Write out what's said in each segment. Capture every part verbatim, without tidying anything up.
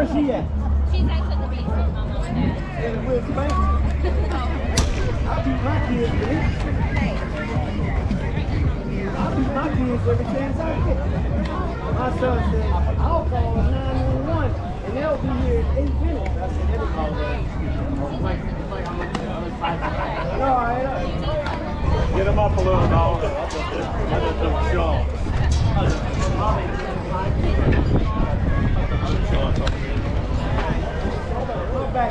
Where's she at? She's actually the basement, my mom and dad. In the West Bank? I beat my kids with it. I beat my kids every chance I get. My son said, I'll call nine one one and they'll be here in eight minutes. I said, never call that. All right. Get him up a little now. I just took Sean. Go back.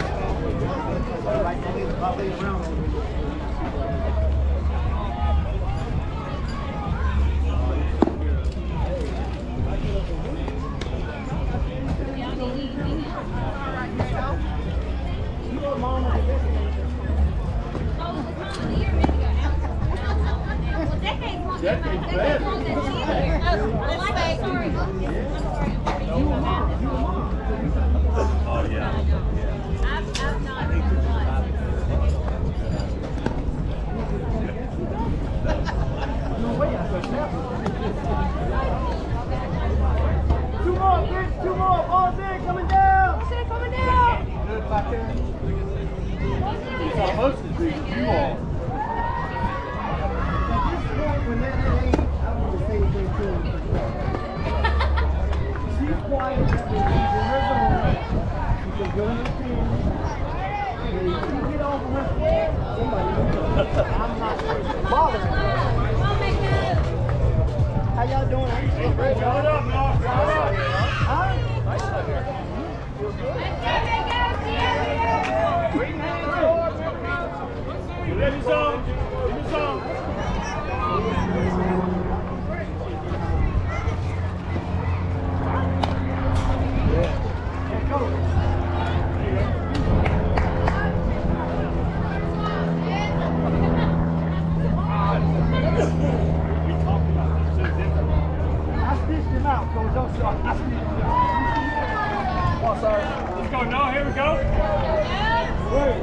Decades bad. Oh, yeah. I've, I've not done Two more, bitch, two more. Ball's in, coming down. I said coming down. Good back there. It's almost as big as you are. When that age, I want to say anything to her. She's quiet, she's in her zone. She can go in the field. And if she get off of her scared, somebody knows. I'm not bothering her. How y'all doing? I'm still great. Shut up, Mark. Shut up. Huh? You let me some. Give me some. Let's go, no, here we go. Wait.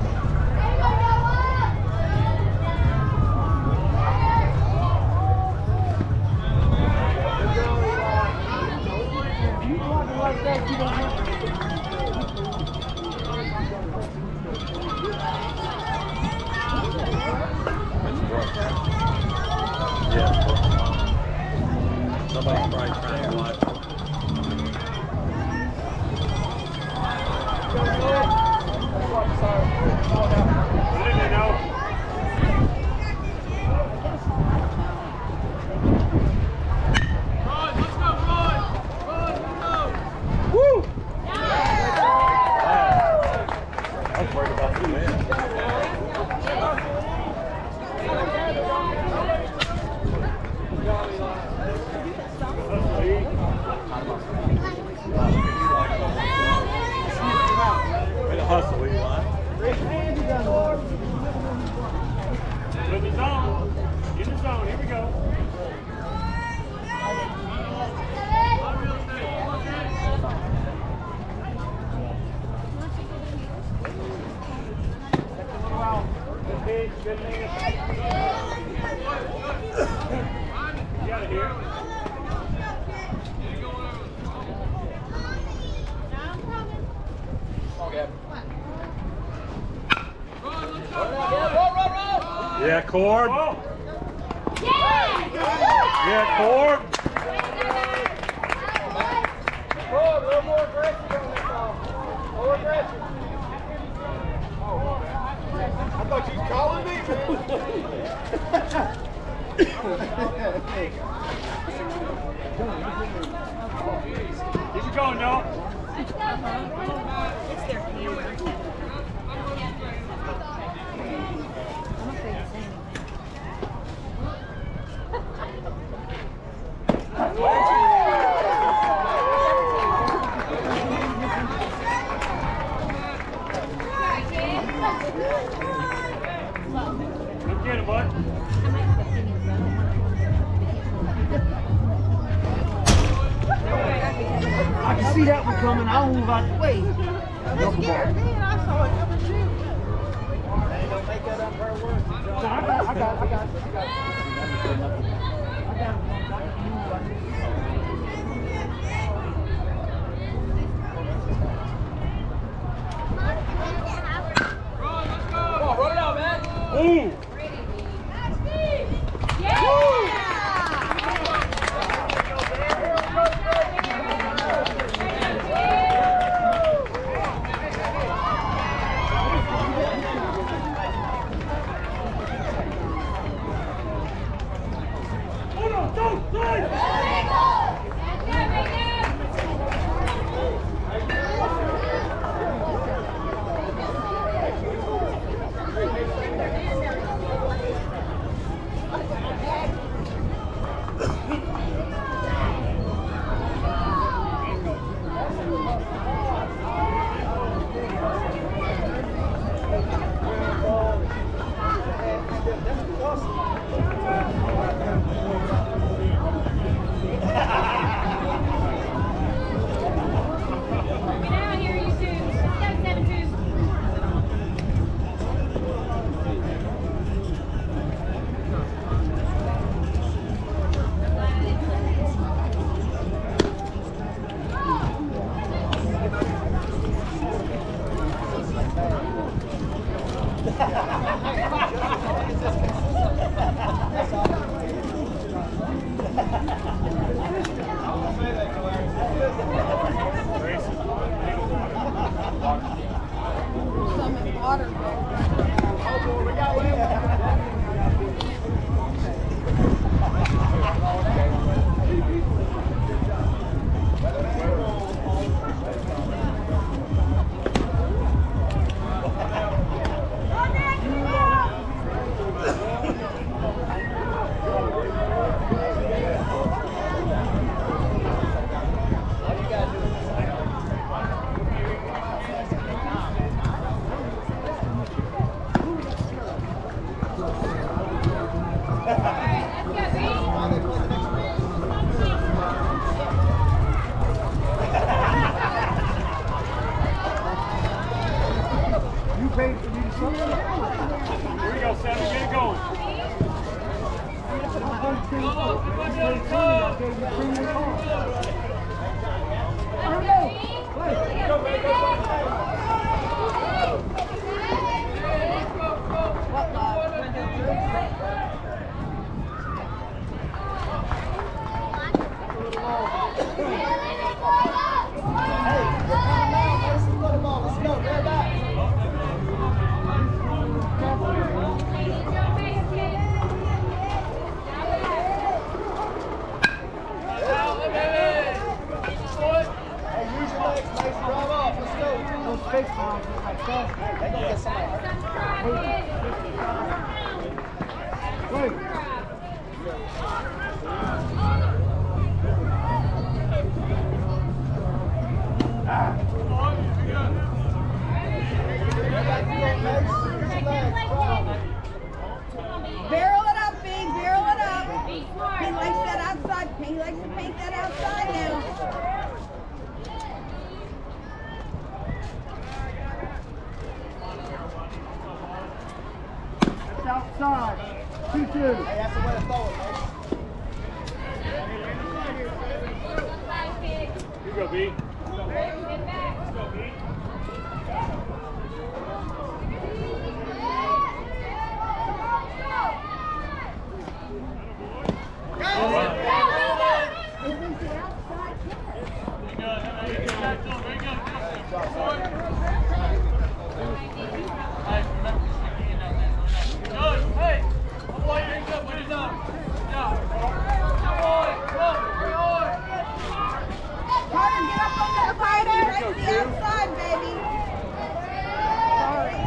You want to like that, you don't have to. Yeah. Somebody's probably trying to watch. Hustle, you want? In the zone. In the zone. Here we go. Good good man. You got it here. Yeah, Cord. Yeah! Yeah, Cord. Cord, a little more aggressive on this ball. More aggressive. I thought you was calling me. Keep it going, Noah. It's their camera. Come get him, bud. I can see that one coming. I'll move out the way. I'm scared. Man, I saw it coming too. Hey, don't make that up her word. No, I got, I got, I got, I got. I got it. fake one, just like that. They gonna get somebody hurt. Wait. Barrel it up, Big. Barrel it up. He likes that outside. He likes to paint that outside now. That's outside. two two. Hey, that's the way to throw it, man. You go, B. Let's go, B. Carter, get up on that fighter. Right to the outside, baby. Sorry.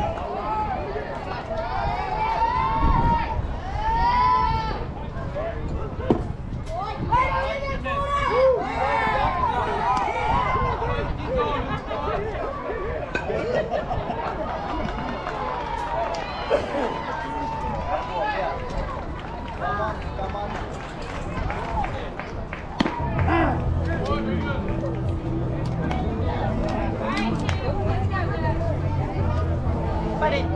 But it.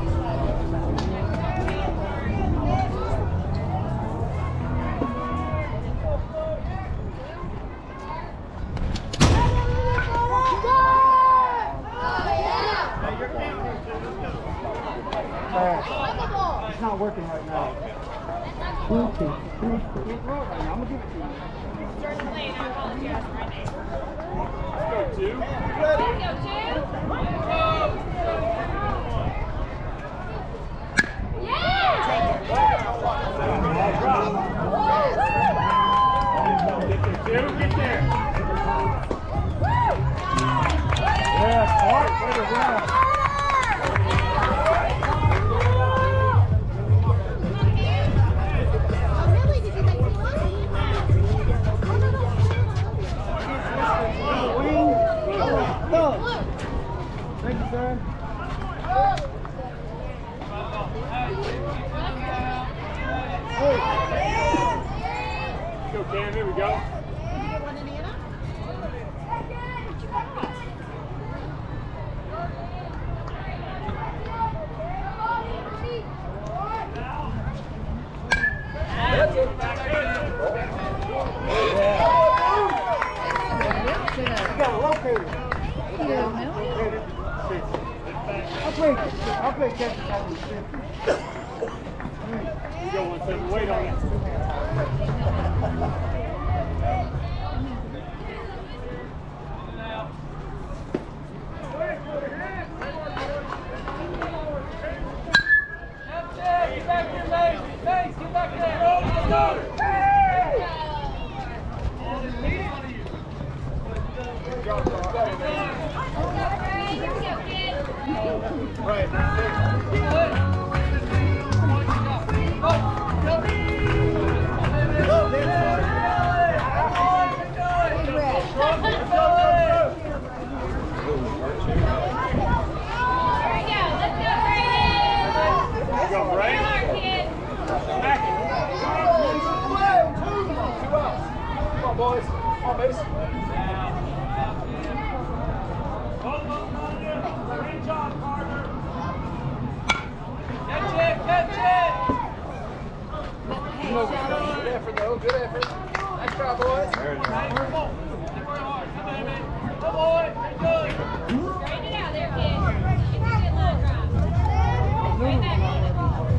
Uh, it's not working right now. two two. two two. I'm gonna give it to you. Start playing. I apologize for my name. Let's go, two. Let's go, two. Two, get there. Yeah, smart. Way to run. Thank you, sir. Let's go, Cam. Here we go. You got a locator. I'll play, I'll play catch it out of the fifty. You go one seven. Wait on it. Get back here, Mace! Mace, get back there! Let's go! Boys, come on, base. Great job, Carter. Catch it, catch it! Good effort, though. Good effort. Nice try, boys. Come on. Come on, man. Come on. Good. Straighten it out there, kid. It's a good little drop. Right back on it.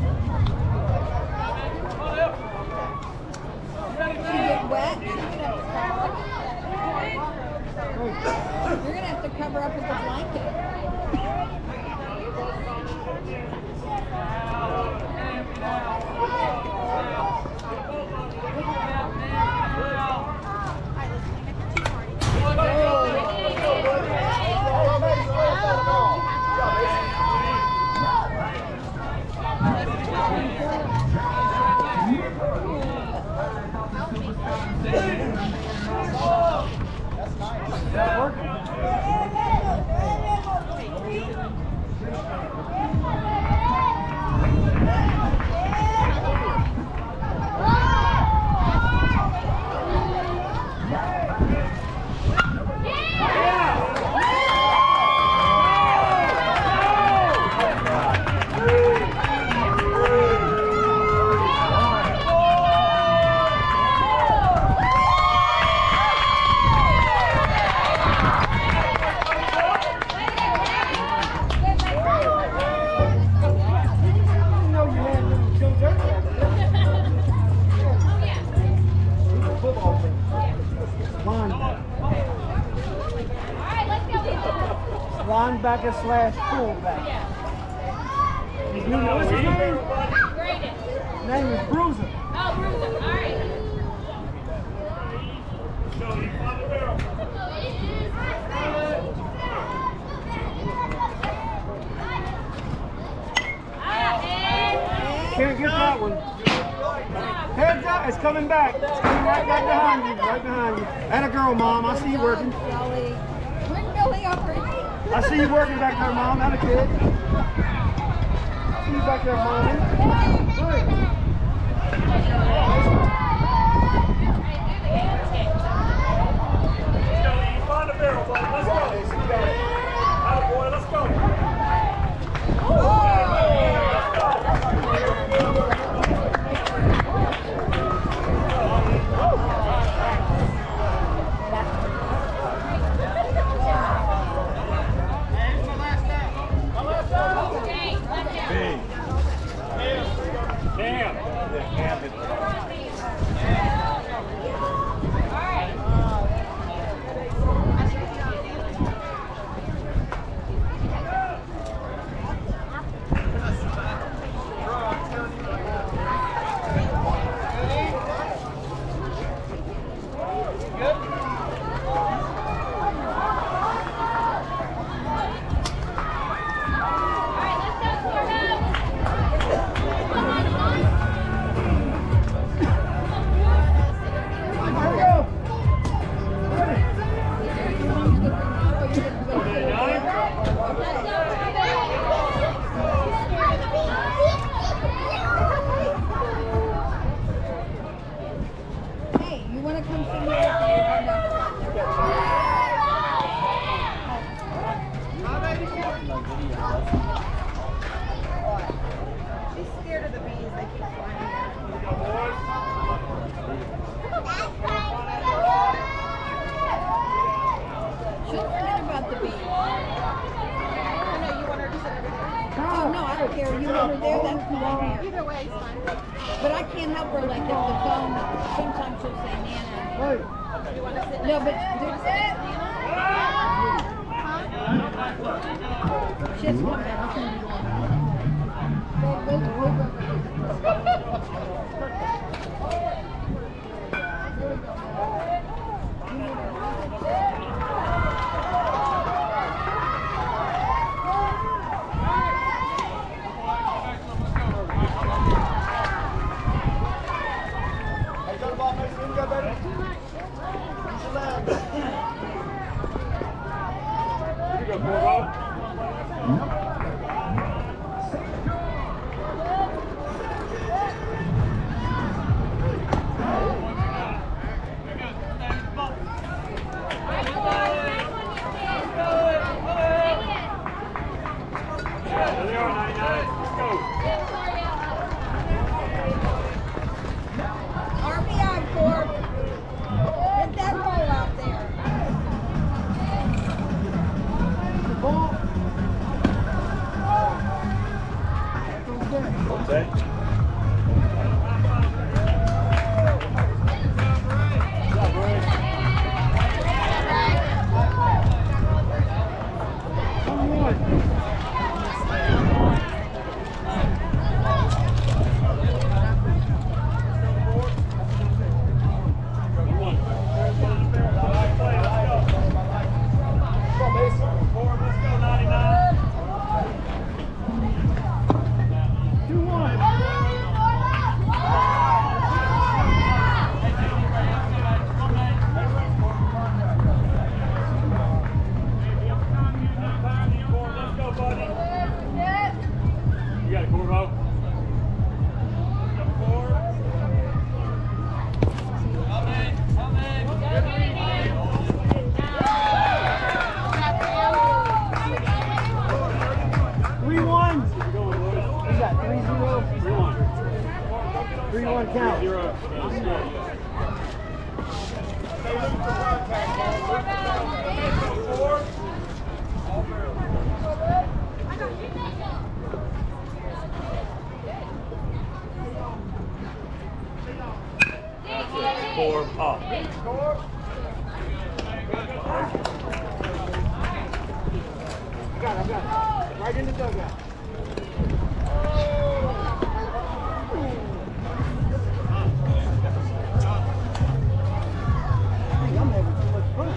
Get wet. You're gonna have to cover up with the blanket. Hey, linebacker slash fullback. Yeah. You know what's his name? Greatest. His name is Bruiser. Oh, Bruiser. All right. Can't get that one. Heads up, it's coming back. It's coming right back behind you, right behind you. And a girl, Mom. I see you working. Billy. Bring Billy over. I see you working back there, Mom. And a kid. I see you back there, Mom. Good. Find the barrel, boy. Let's go. Attaboy, let's go. Hey, you want to come sit here? She's scared of the bees. They keep flying at her. She'll forget about the bees. Oh, no, I don't care. You want her there, that's who I'm here. Either way, it's fine. But I can't help her, like, if the phone, sometimes she'll say Nana. Hey. No, but she has to come back. Go, go, go, go, R B I, Corp. Get that hole out there. What's that? three one count. Four up. I got it. Right in the dugout. Hey, I'm having too much fun.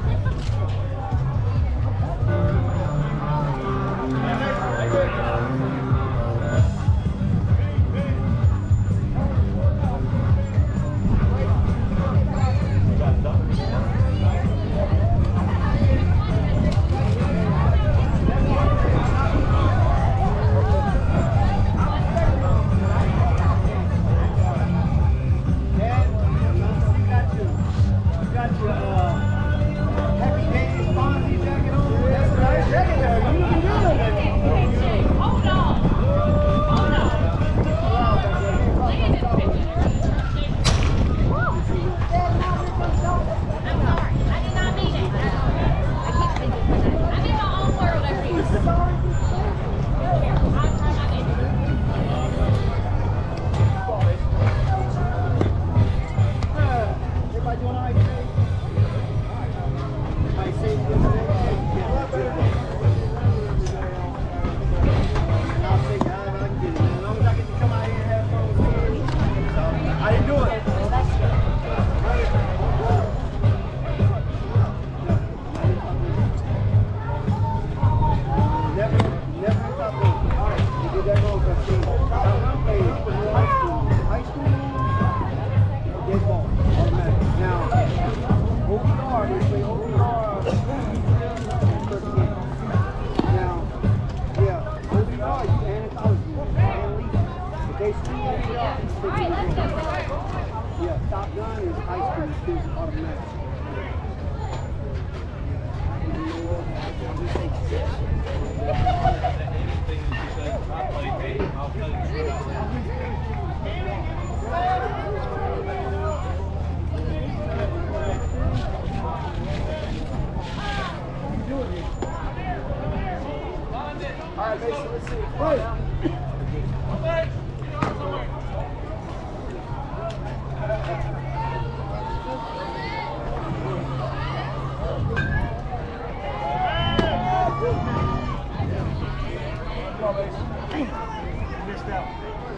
Hold on. Hold on. Landon's picture. I'm sorry. I did not mean it. I can't think of it. I'm in my own world over here. Here, I'll try my Everybody doing all right today? Everybody safe yesterday? I'll take however I can get it, man. As long as I get to come out here and have fun with kids. So, I didn't do it. Never, never stop moving. All right, you did that wrong, Christine. I'm playing high school. High school, dead ball, automatic. Now, O B R, they play O B R. First game. Now, yeah, O B R, you and college, and league. If they school O B R, they All right, let's go. yeah, Top Gun is high school, kids automatic. All right, Mason, let's see. Wait. Missed out.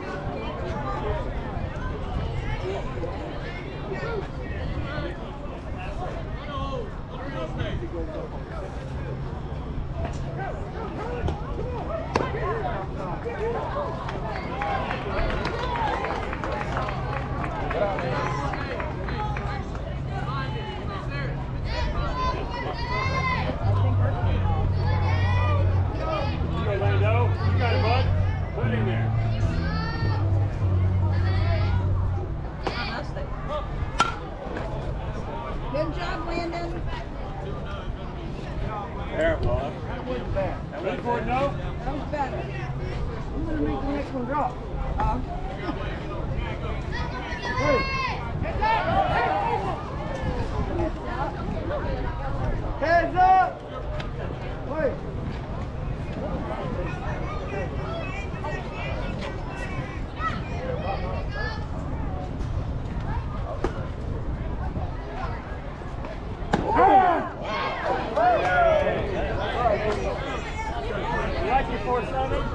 Orlando, you got it, bud. Put it in there. Good job, Landon. There, bud. That wasn't bad. Ready for it, no? That was better. I'm gonna make the next one drop. Uh, Heads up! Wait. You like your four seven?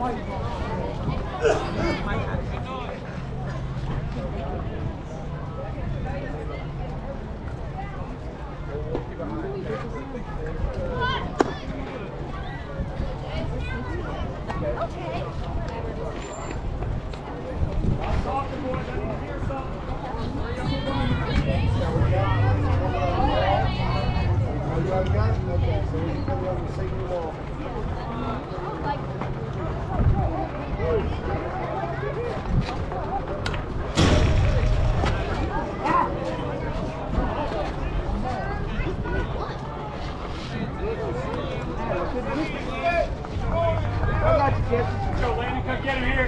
Go, Landon, come get him here.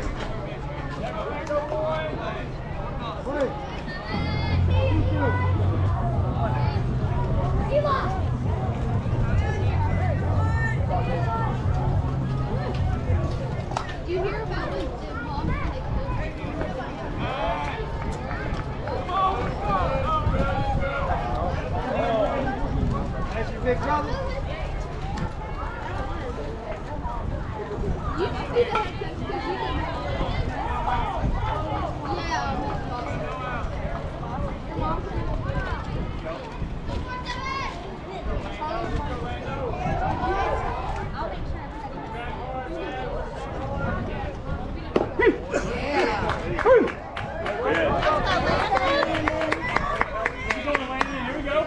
Do you hear about when Jim Mom That's your big brother? You should be the head coach because you can. Yeah. Your mom's I'll make Here we go.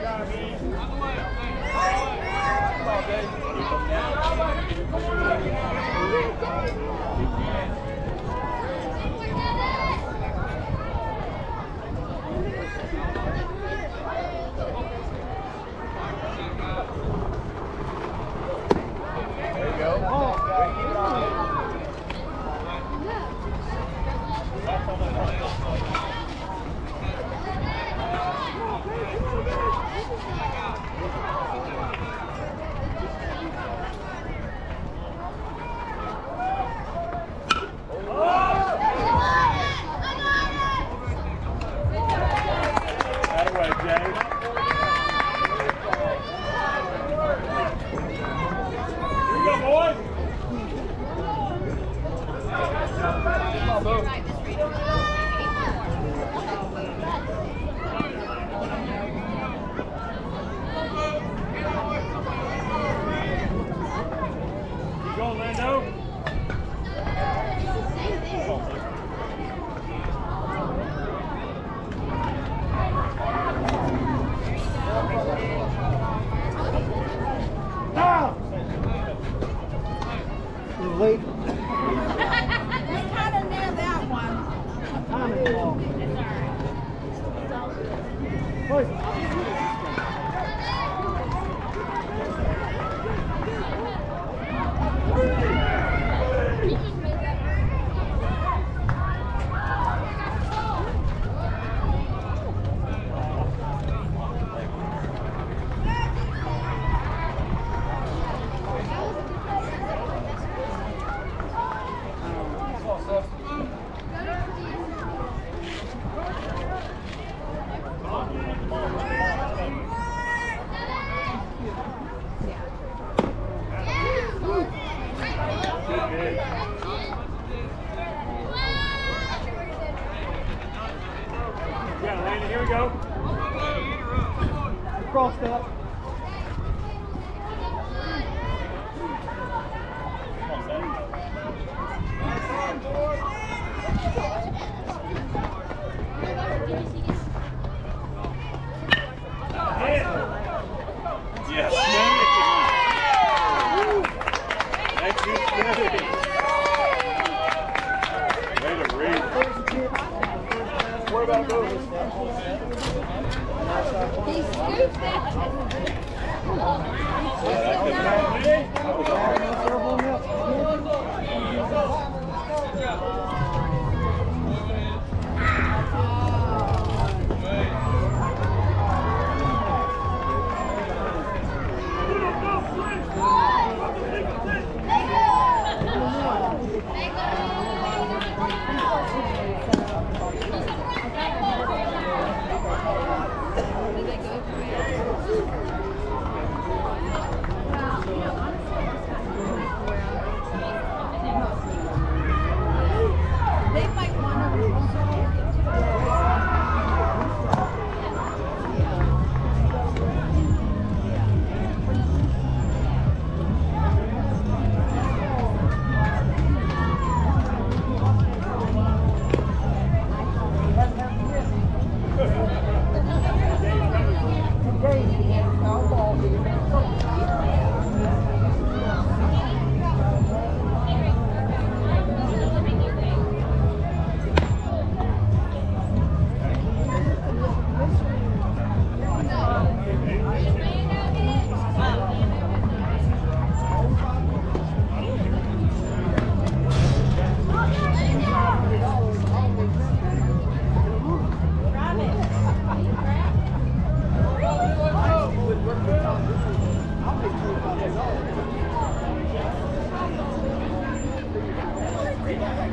Late. We kind of near that one. Timing ball. Push. Yeah, Landon, here we go. Cross step. Yes. Thank you, Kennedy. Way to read. What about those? He scooped it.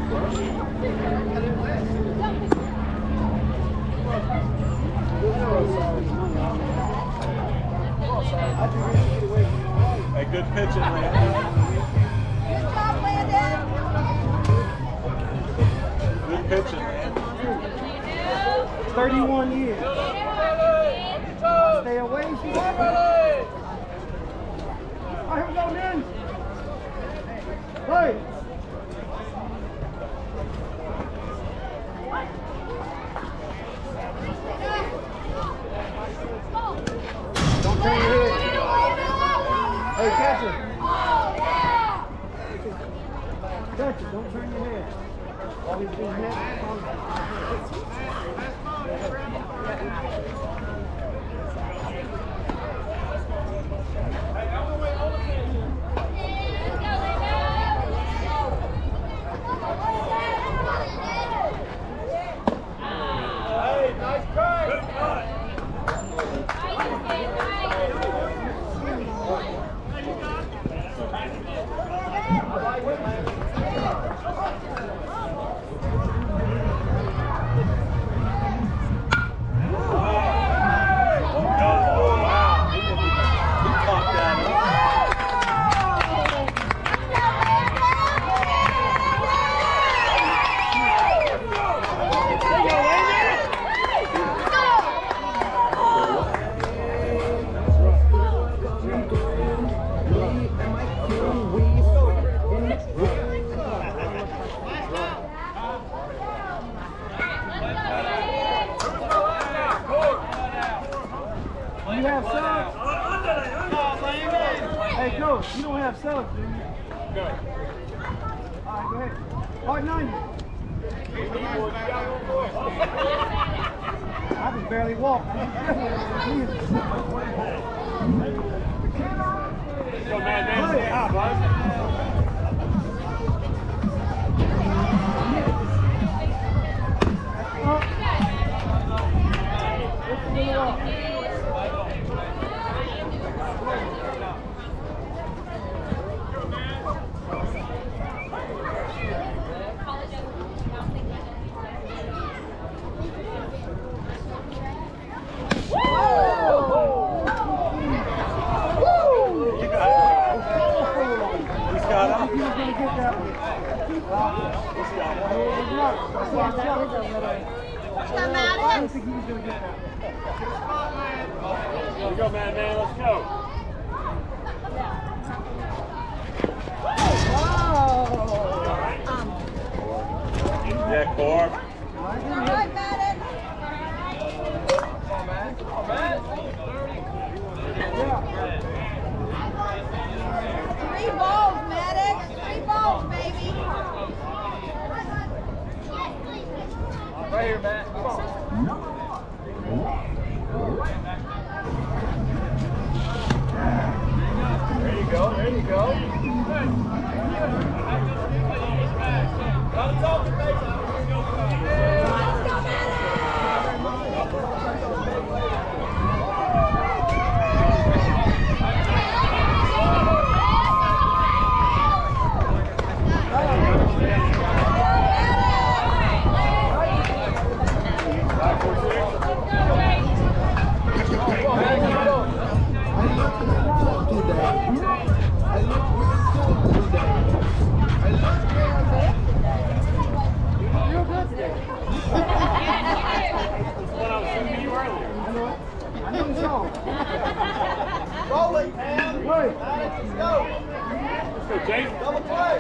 Hey, good pitching, Landon. Good job, Landon. Good pitching, man. thirty-one years. Stay away, she's happy. All right, here we go, man. Hey. Don't turn your head. Hey, catch it. Catch it, don't turn your head. All these things net. You have subs? Hey, coach, you don't have subs, do you? Go. All right, go ahead. Hard ninety. I can barely walk. Go, man, man. Stay out, bud. I don't think he was going to get that. Here we go, man, man. Let's go. Yeah, Corb. All right, Madden. Three balls, Maddox. Three balls, baby. Right here, Matt. Come on. There you go. There you go. Gotta talk to face. Rolling, man. Let's go. Let's go, James. Double play.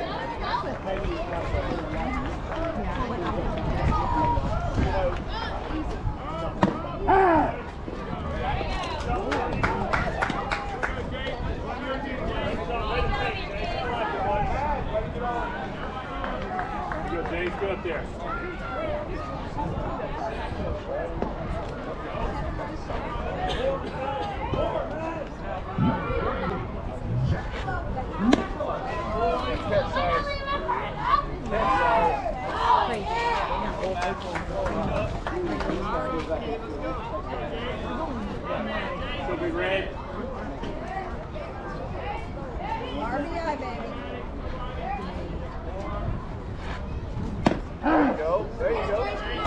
Ah! Good, James. Good up there. She'll be red. R B I, baby. There you go.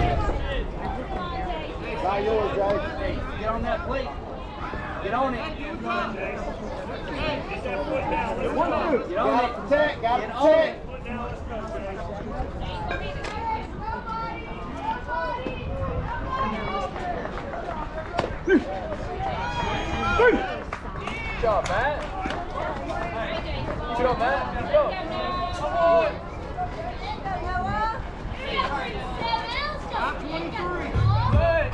Not yours, Jay. Get on that plate. Get on it. One, two. Get on Got it. to protect. Got to Get on protect. it. Good job, Matt. Good job, Matt. Good job. Come on. Good.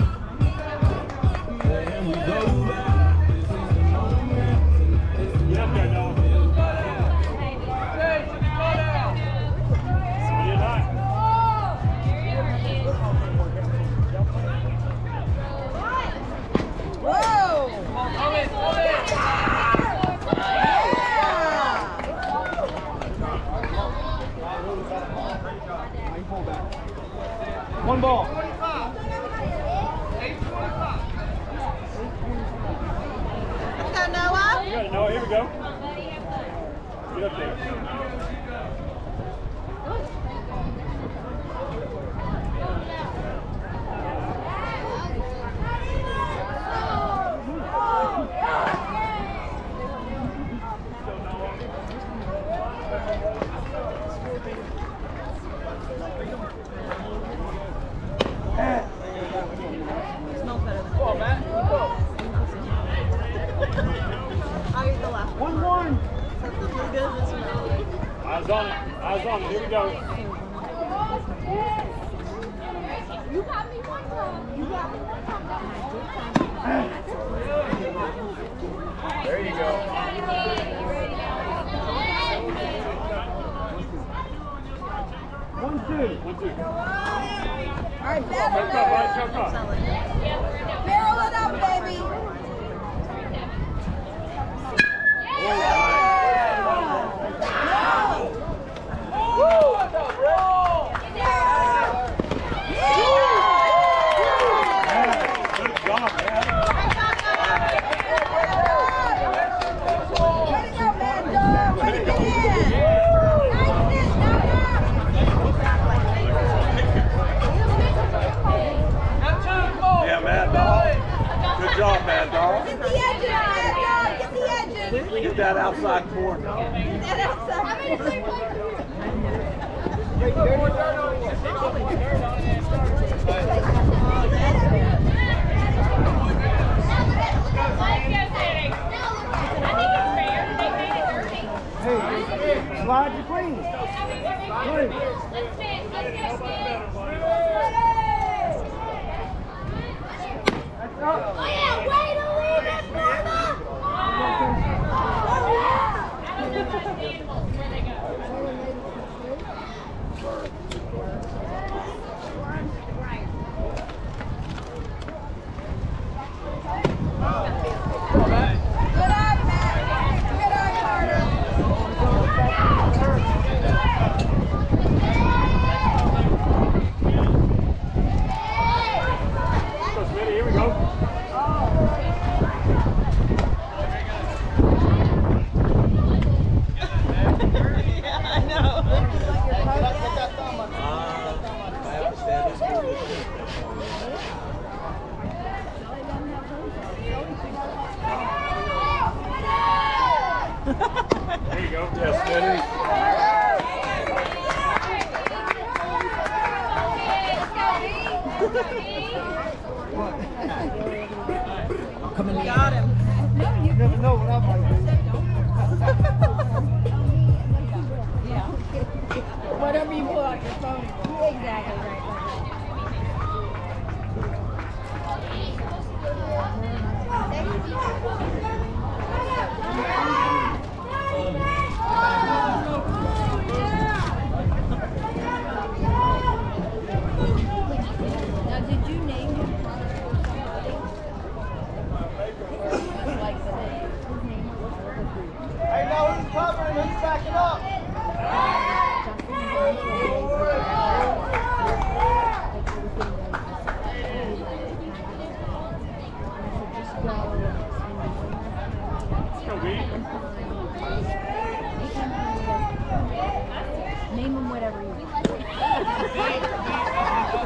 Get up there, Noah. Hey, go down. You're not. Whoa! Come in, come in. One ball. eight twenty-five. Let's go, Noah. You got it, Noah. Here we go. Get up there. Come on, Matt. Go. One, one. Eyes on it. Eyes on it. Here we go. You got me one time. You got me one time. There you go. One, two. One, two. All right, Choke up, right? Choke up. barrel it up, baby. Woo! What's up, roll? Good job, man. Way to go, Mad Dog. Way to get in. Nice hit, Noah. Got two, come on. Yeah, Mad Dog. Good job, Mad Dog. Get the edges, Mad Dog. Get the edges. Get that outside corner. Get that outside. Hey, slide your queen. Oh yeah, way to leave it, brother! Where they go. Good eye, Matt. Good eye, Go, Smitty. Here we go. There you go. Yes, Smitty. Got him. You never know what I might do. Yeah. Whatever you pull out your phone. Exactly right. Now, did you name him? Like the name. His name was Hey, now who's covering? Who's backing up? Go, Weed. Name him whatever you want.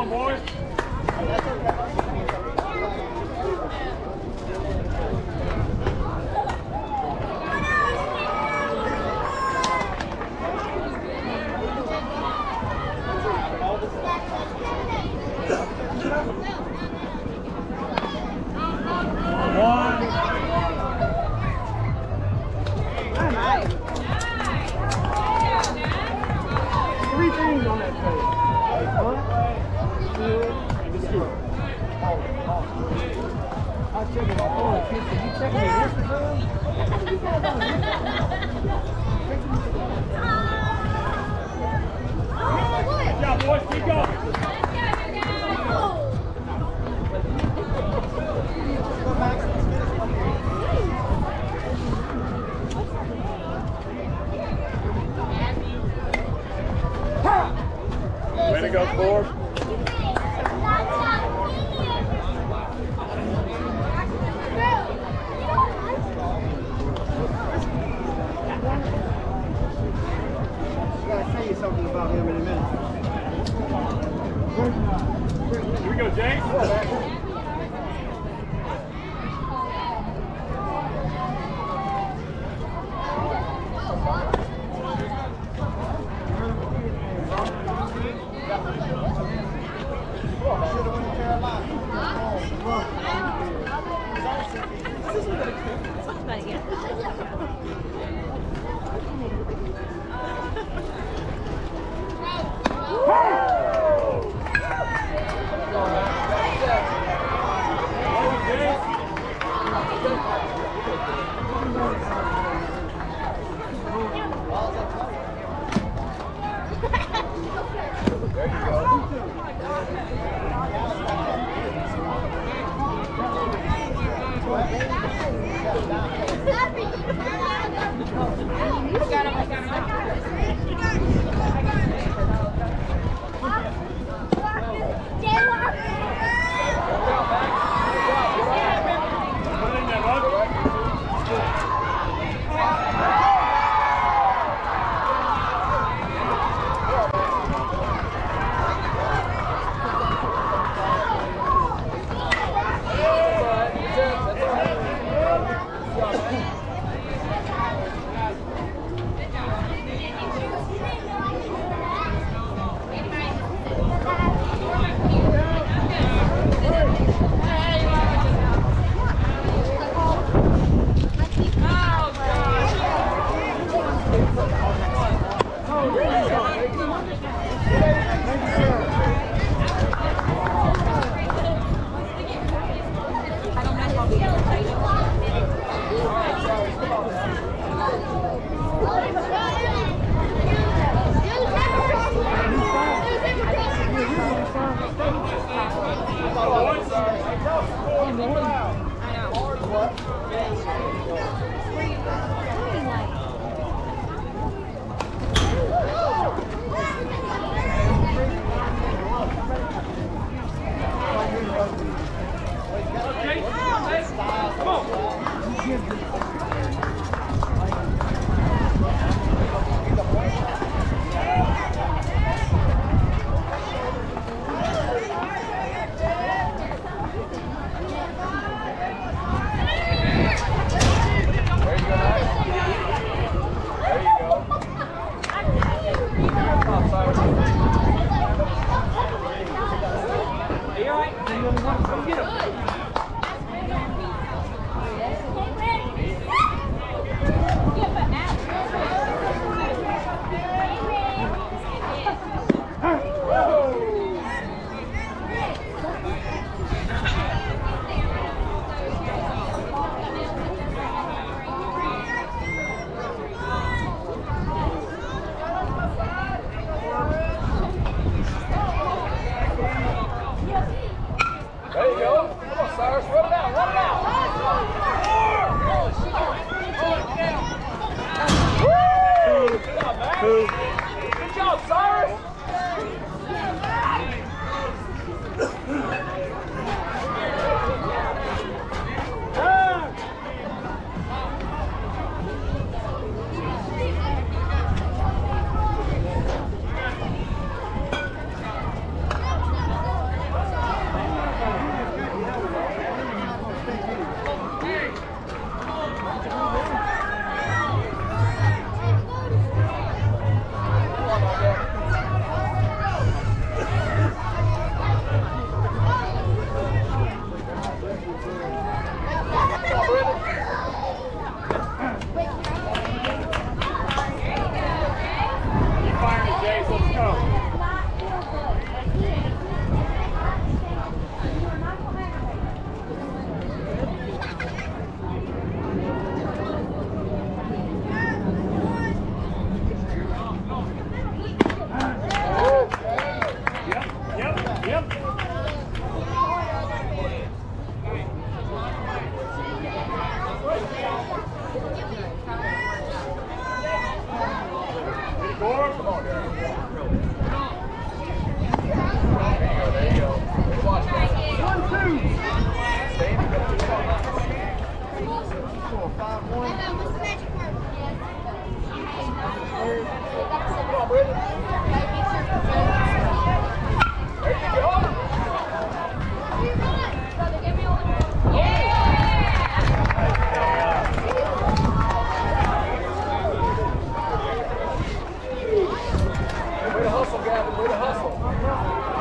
on, boys. Three things on that page. One, two, and two. I'll check it out. Oh, you checking your Instagram? Good job, boys. Keep going. Way to go, Ford. I gotta tell you something about him in a minute. Here we go, James. Hey! Gavin. Way to hustle.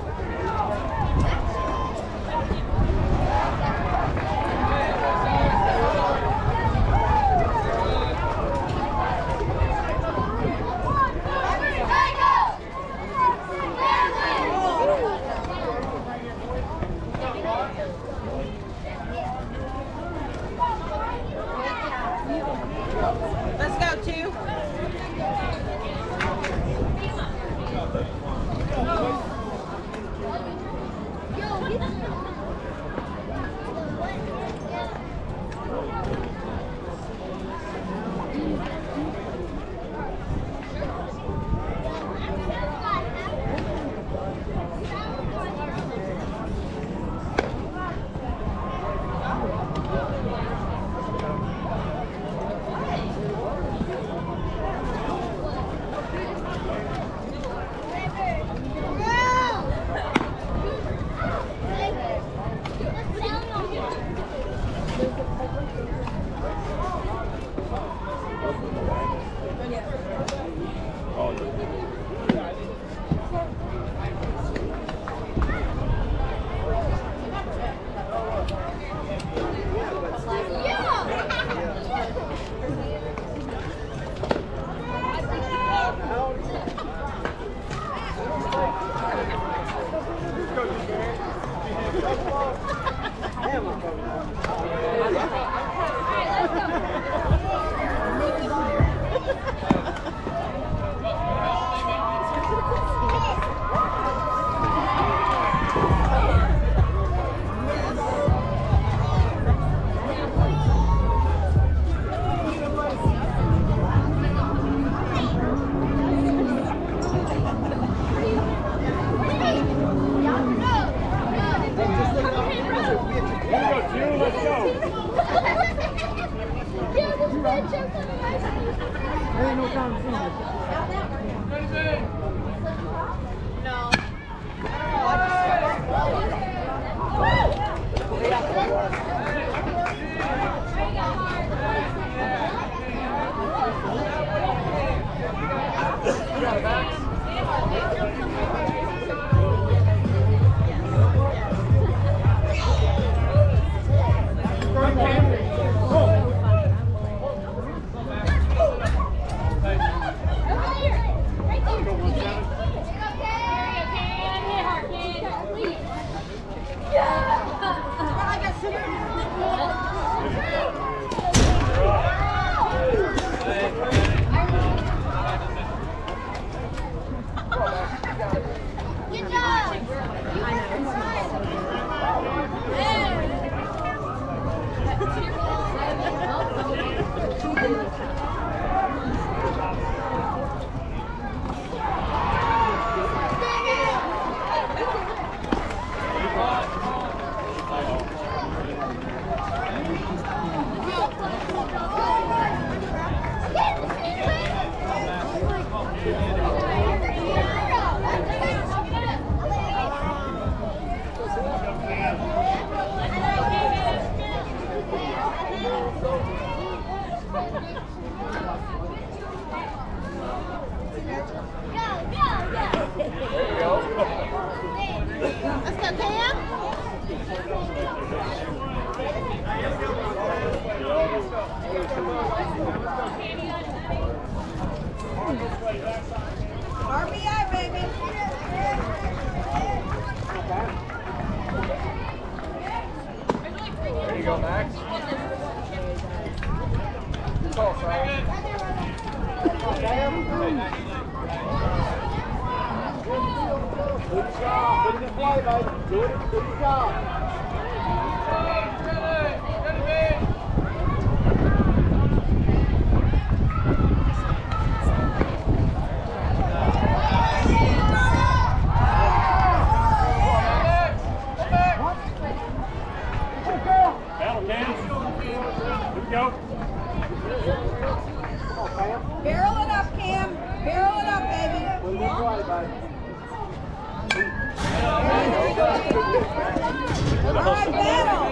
Let's go, two. R B I, baby. There you go, Max. Good call, Simon. Good job. Put it in play, baby. Do it. Good job. Go. Barrel it up, Cam. Barrel it up, baby. Put it in play, baby. All right, battle.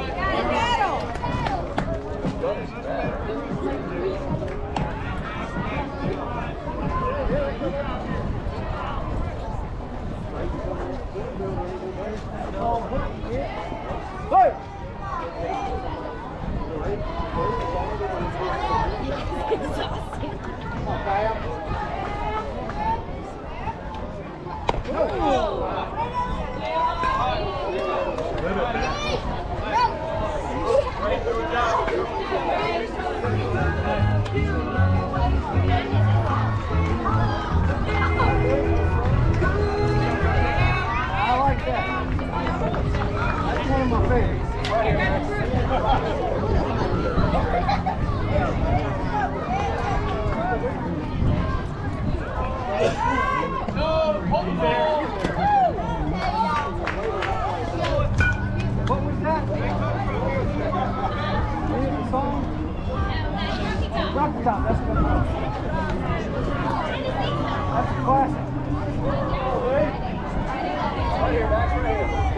I like that. That's one of my favorites. What was that? The song? Rocky Top, that's what it was. That's a classic. Right here, back right here.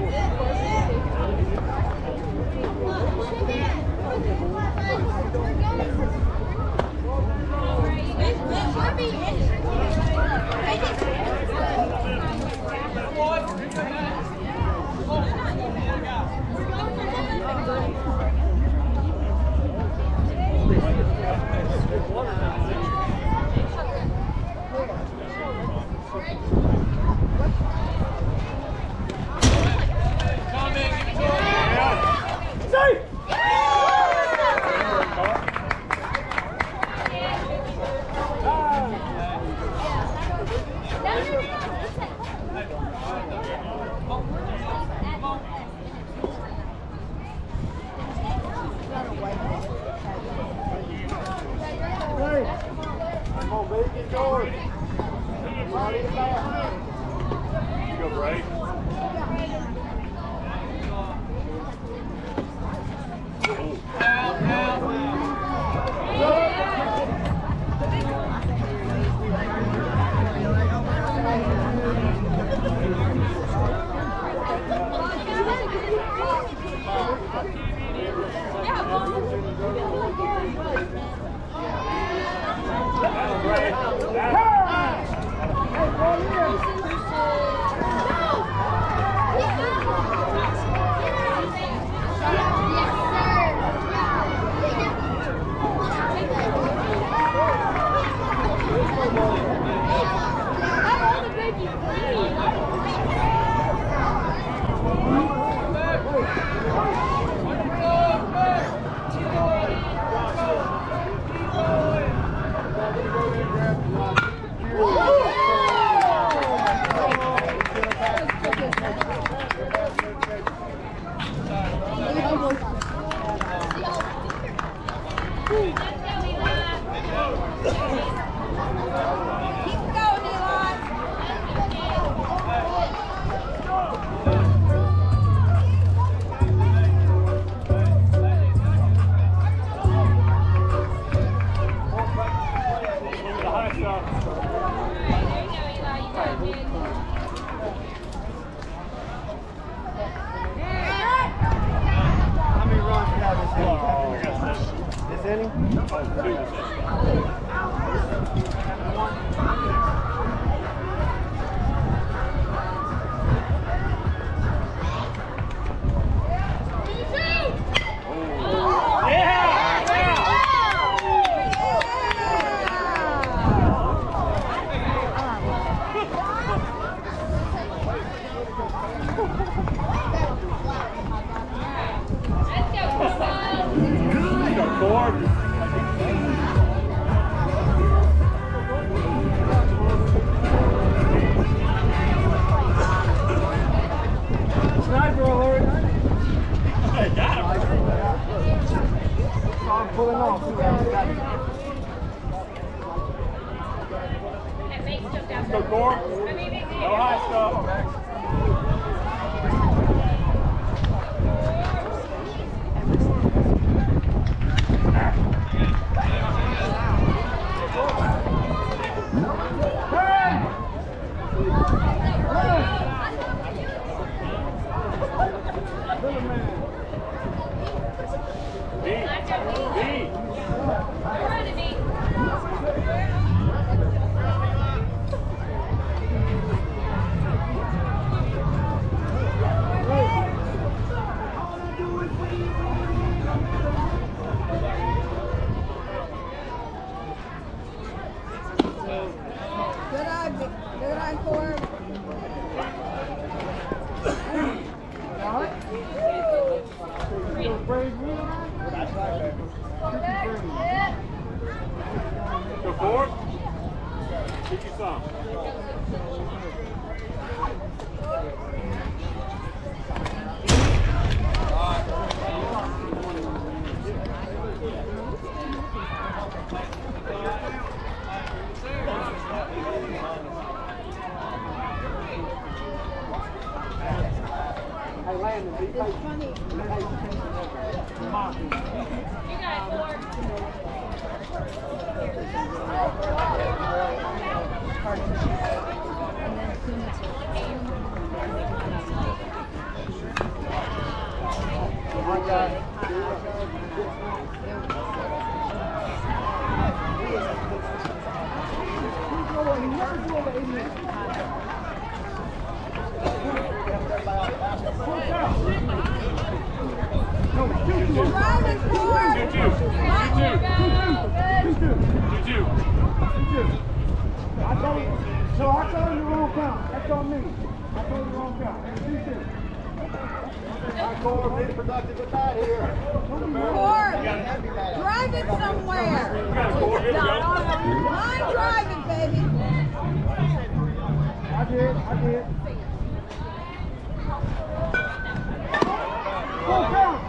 some. Hey, Landon, be patient. You guys four. My God. Driving forward. Two, two. Two, two. I told you, so I told you the wrong count. That's on me. I told you the wrong count. Two, two. All right, Cole, be productive with that here. Forward. Driving somewhere. We got a four. Here we go. Line driving, baby. I did, I did. Full count.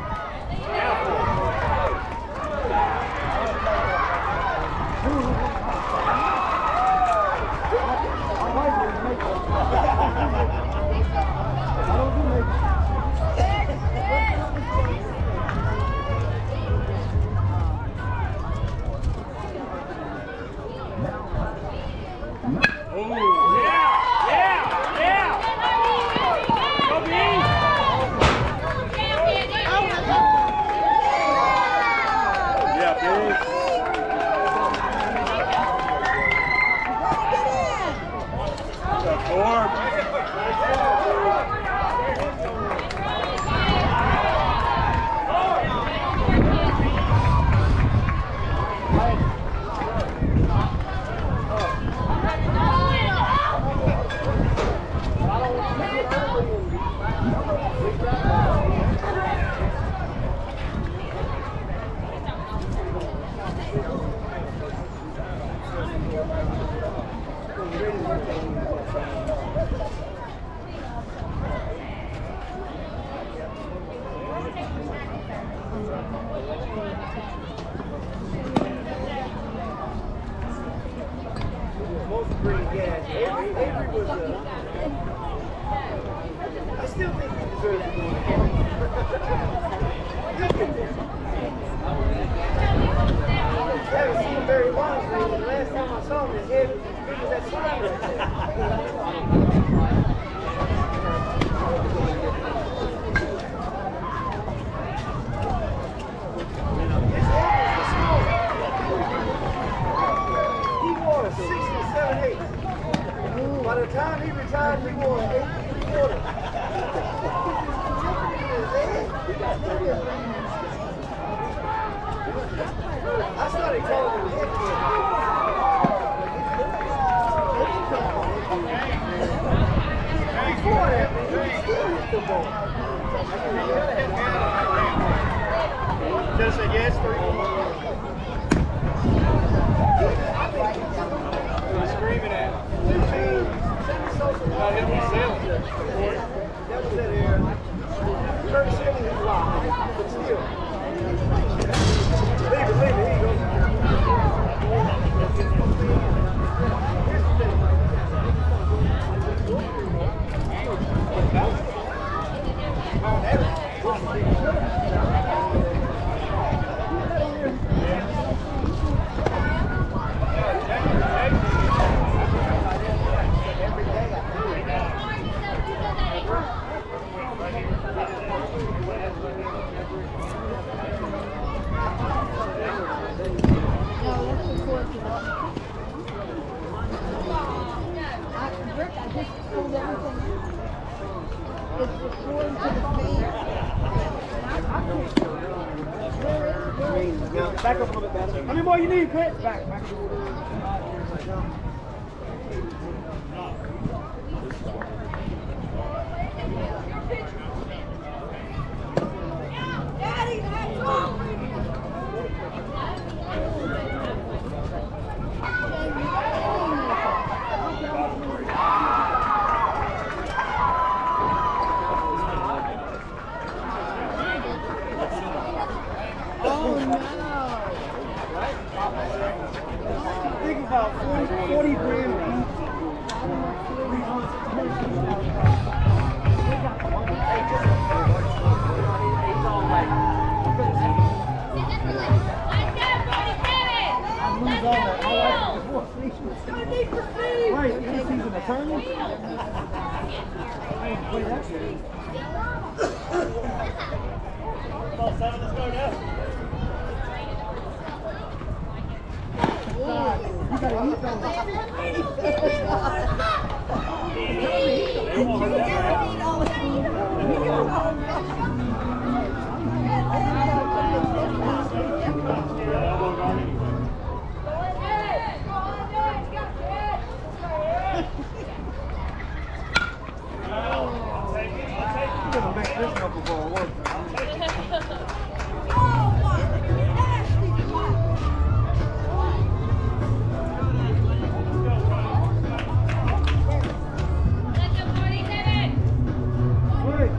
Most green gas. Avery, Avery was uh, I still think he deserves to go in the game. I haven't seen him very long, so the last time I saw him, his head was as big as that sign right there. His head was small. He wore a six and seven eight. By the time he retired, he wore an eight and three quarter. I started calling him head kid. Before that, man, he still hit the ball. Just say yes, three. Screaming at him. Not him, he's sailing. That was that air. Kurt Sailing is locked, but still. Leave it, leave it, here you go. Here's the thing. Back up a little bit better. How many more you need, Chris? Back, back. Daddy, that's all. Wait, that's it. Come on, seven, let's go now. You gotta eat those. They won't hurt that elbow guard anyway. I'm gonna make this knuckleball work. Wait.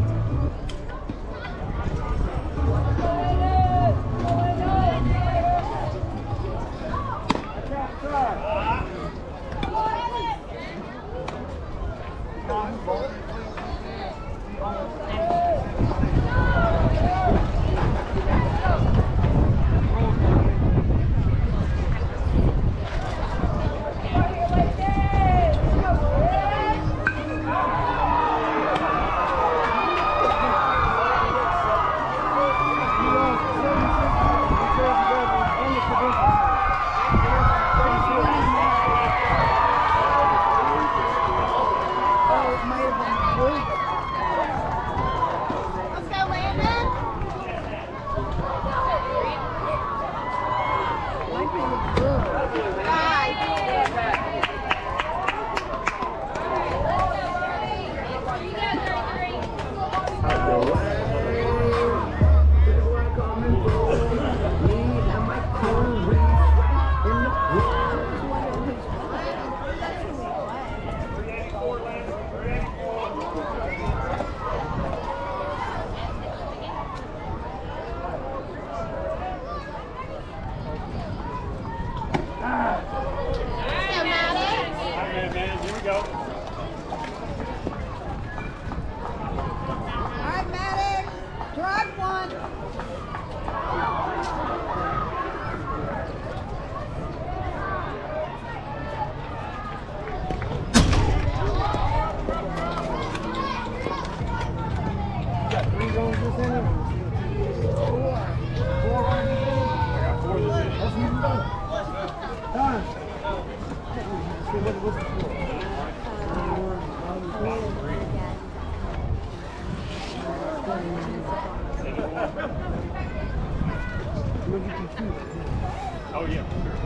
Oh yeah, for sure.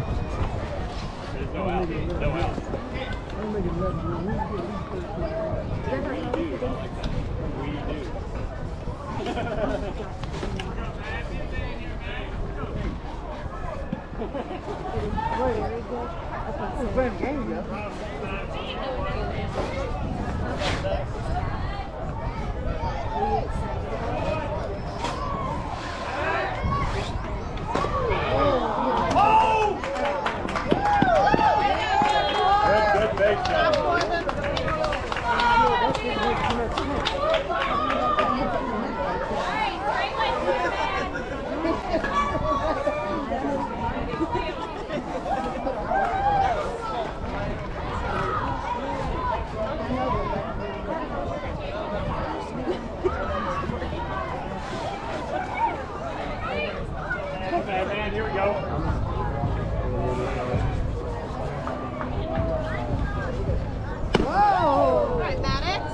There's no out. No out. We do. I like that. We do. We're playing games, yeah. Okay, man, here we go. Whoa! All right, Maddox.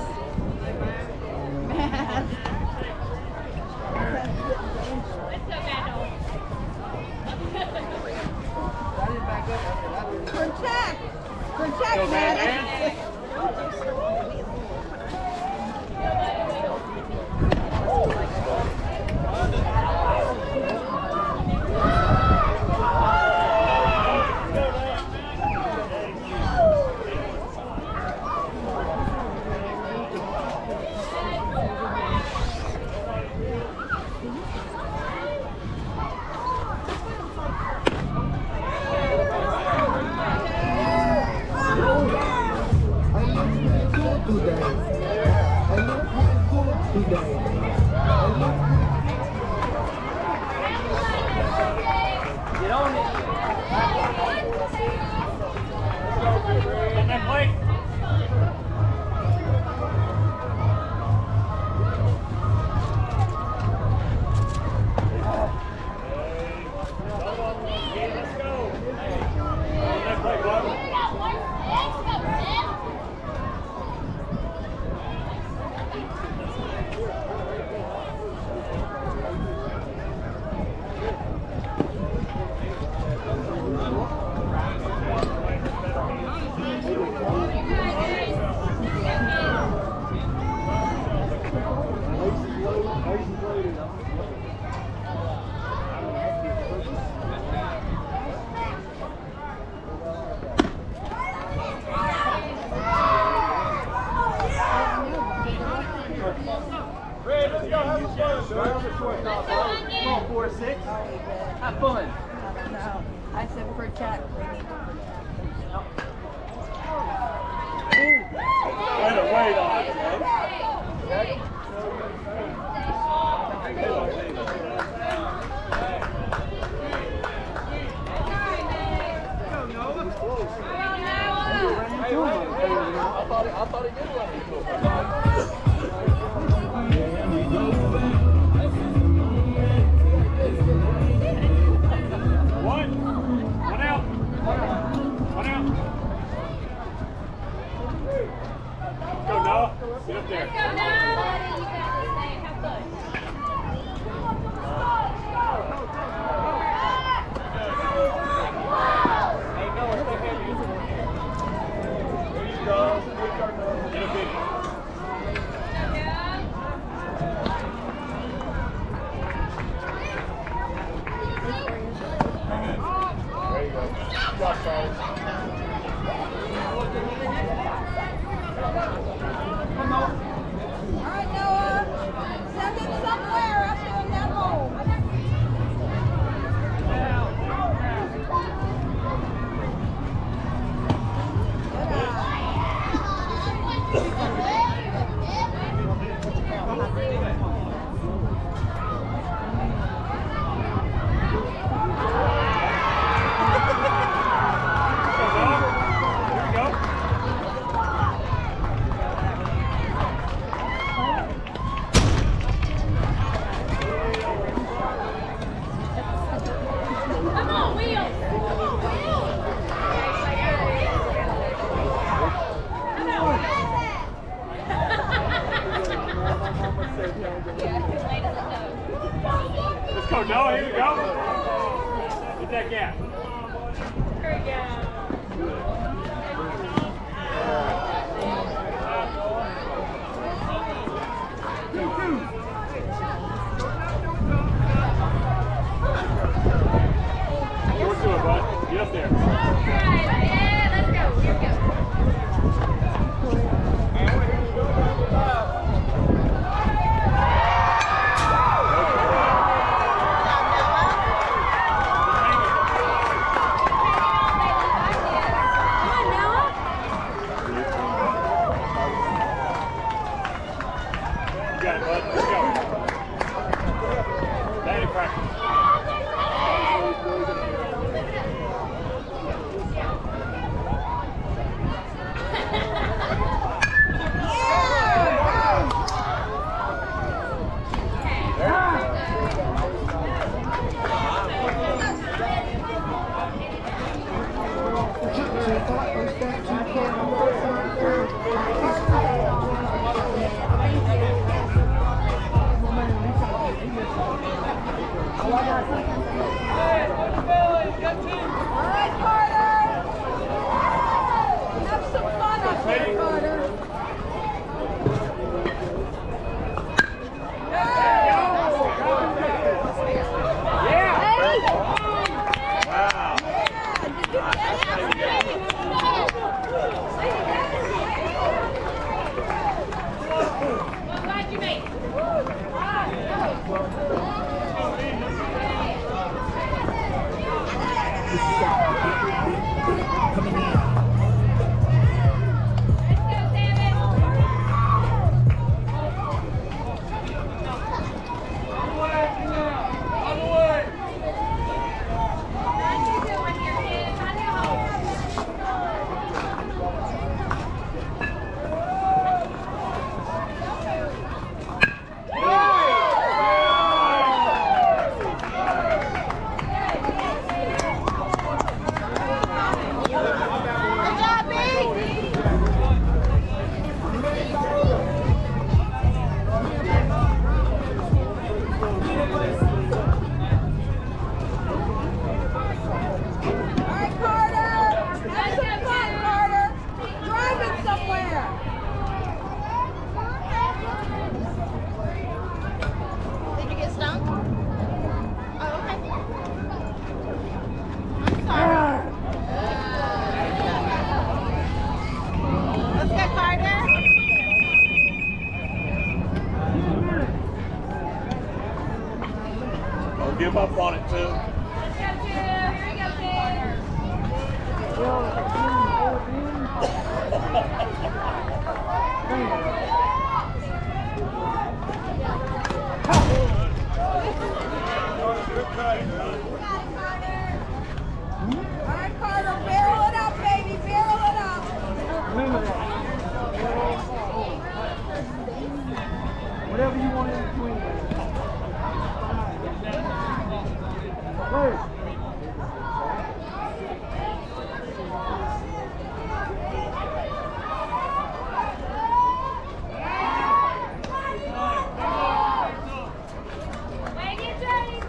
Protect! Protect, Go, man, Maddox! man. Get on it. And then Blake. Red, let's go. Have some fun. Let's go, Onion. Come on, four, six. Have fun. No, I said protect. We need to Way to wait on it, I thought he, I thought he did run into One. One out. One out. Go, Noah. Sit up there. Let's go, Noah. You got this thing. Have fun. Get a big. There you go. Good job, Charles. All right, Noah. Send it somewhere up there in that hole. Here we go. Come on, Wheels. Let's go, Noah. Here we go. Get that gap. Here we go. Go to it, bud. Get up there. All right, yeah, let's go. Here we go. You got it, bud. Let's go. Batting practice. give up on it too. Let's go, two. Here we go, two. All right, Carter, barrel it up, baby, barrel it up. Whatever you want in between. Hey. Wait, get ready,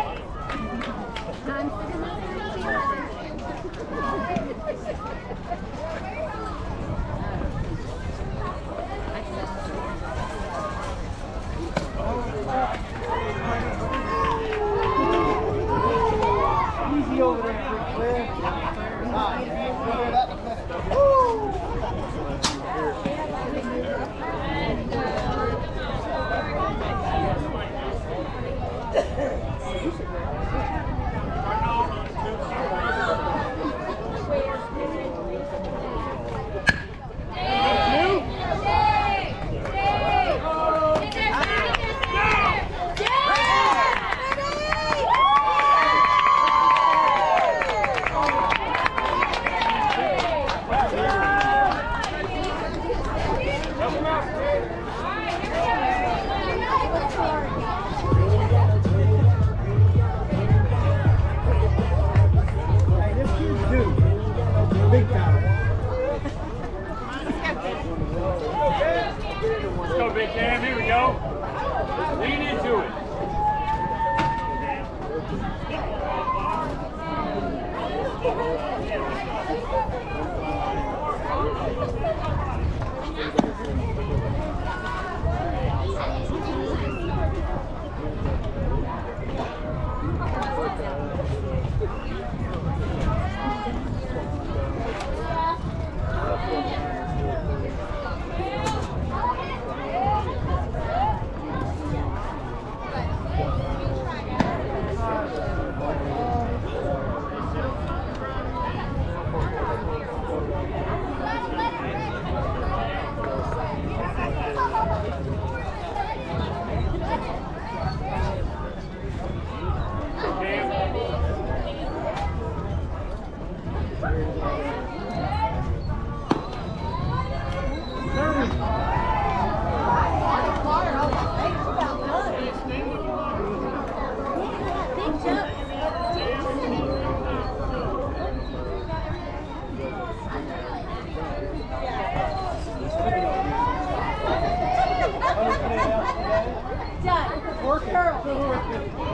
Easy over there, Ric Flair. Hey, this kid's due. Big time. Let's go, Big Cam. Here we go. Lean into it. Done. Girl.